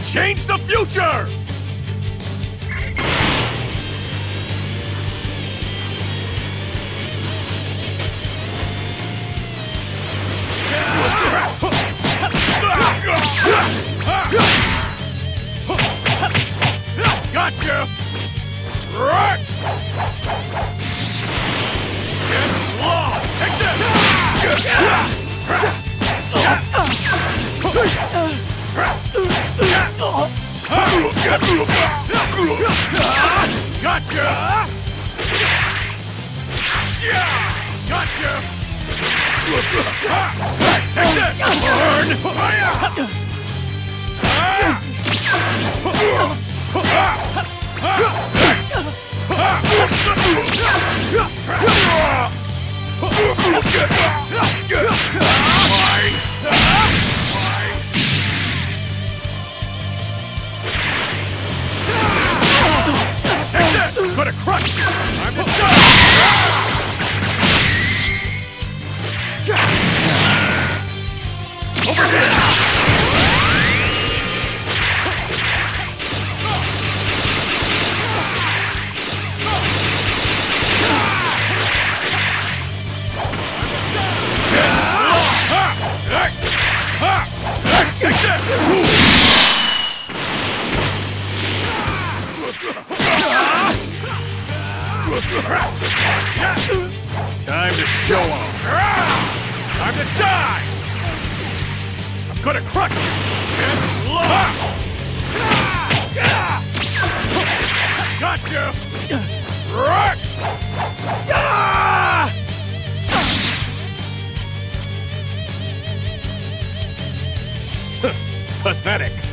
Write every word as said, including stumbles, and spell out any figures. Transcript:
change the future! Gotcha! Right! Get lost! Take this! Gotcha! Gotcha! Take this! Burn! Take this! Gonna crush you! Time to die! Over here! Time to show off. Time to die. I'm gonna crush you. Get lost. Gotcha. Right. Pathetic.